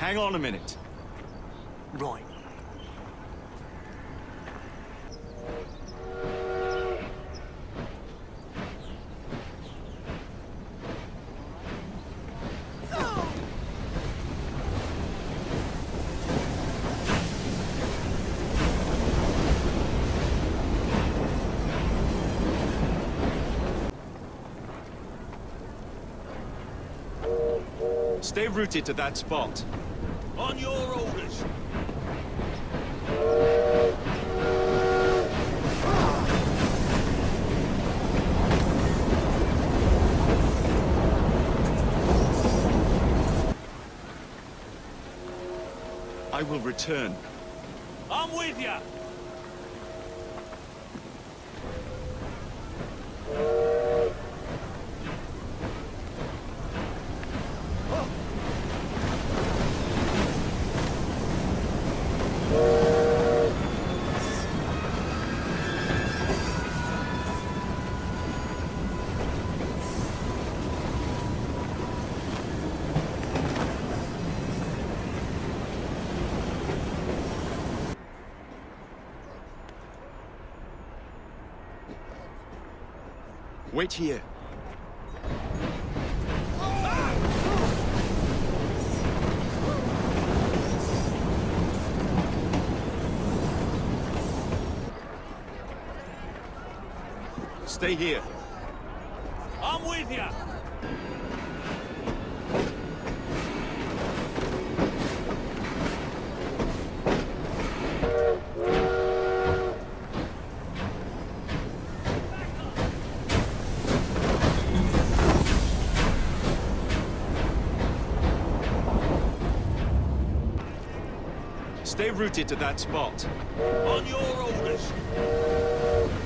Hang on a minute. Right. Stay rooted to that spot. On your orders. I will return. I'm with you. Wait here. Stay here. I'm with you. Stay rooted to that spot. On your orders.